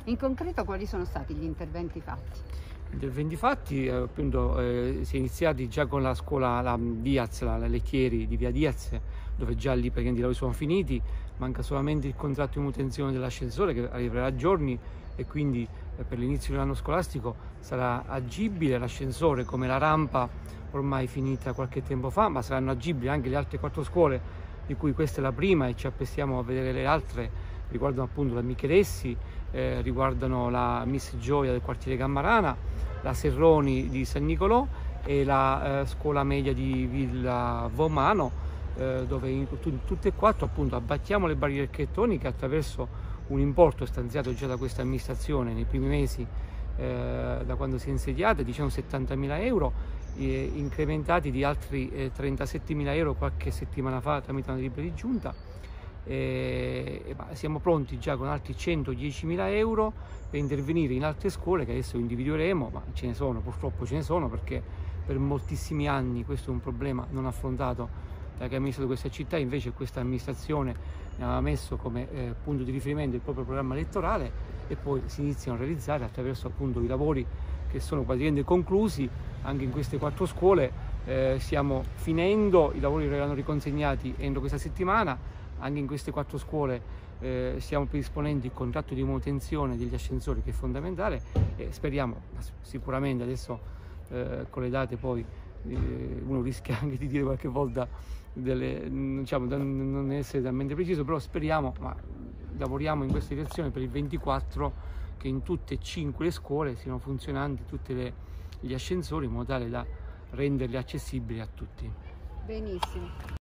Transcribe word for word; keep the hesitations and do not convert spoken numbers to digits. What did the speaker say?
In concreto quali sono stati gli interventi fatti? Gli interventi fatti, eh, appunto, eh, si è iniziati già con la scuola la Diaz, la, la Lettieri di via Diaz, dove già lì praticamente i lavori sono finiti, manca solamente il contratto di manutenzione dell'ascensore che arriverà a giorni e quindi eh, per l'inizio dell'anno scolastico sarà agibile l'ascensore come la rampa ormai finita qualche tempo fa, ma saranno agibili anche le altre quattro scuole, di cui questa è la prima e ci apprestiamo a vedere le altre. Riguardano appunto la Michelessi, eh, riguardano la Miss Gioia del quartiere Gammarana, la Serroni di San Nicolò e la eh, scuola media di Villa Vomano, eh, dove in, in tutte e quattro appunto abbattiamo le barriere architettoniche attraverso un importo stanziato già da questa amministrazione nei primi mesi eh, da quando si è insediata, diciamo settantamila euro, eh, incrementati di altri eh, trentasettemila euro qualche settimana fa tramite una delibera di giunta. E, e bah, siamo pronti già con altri centodiecimila euro per intervenire in altre scuole che adesso individueremo, ma ce ne sono, purtroppo ce ne sono, perché per moltissimi anni questo è un problema non affrontato da chi ha amministrato questa città. Invece questa amministrazione ne aveva messo come eh, punto di riferimento il proprio programma elettorale e poi si iniziano a realizzare attraverso appunto i lavori che sono praticamente conclusi anche in queste quattro scuole. Eh, stiamo finendo, i lavori verranno riconsegnati entro questa settimana. Anche in queste quattro scuole eh, stiamo predisponendo il contratto di manutenzione degli ascensori, che è fondamentale, e speriamo, sicuramente adesso eh, con le date poi eh, uno rischia anche di dire qualche volta delle, diciamo, non essere talmente preciso, però speriamo, ma lavoriamo in questa direzione per il ventiquattro, che in tutte e cinque le scuole siano funzionanti tutti gli ascensori in modo tale da renderli accessibili a tutti. Benissimo.